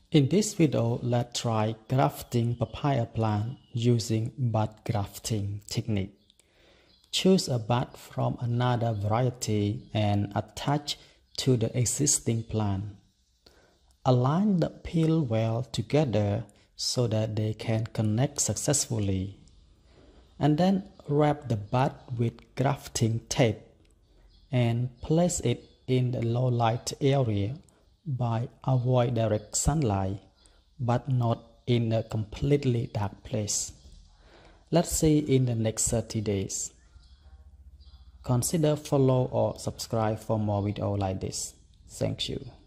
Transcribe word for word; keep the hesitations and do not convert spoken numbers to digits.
In this video, let's try grafting papaya plant using bud grafting technique. Choose a bud from another variety and attach to the existing plant. Align the peel well together so that they can connect successfully. And then wrap the bud with grafting tape and place it in the low light area by avoid direct sunlight, but not in a completely dark place. Let's see in the next thirty days. Consider follow or subscribe for more videos like this. Thank you.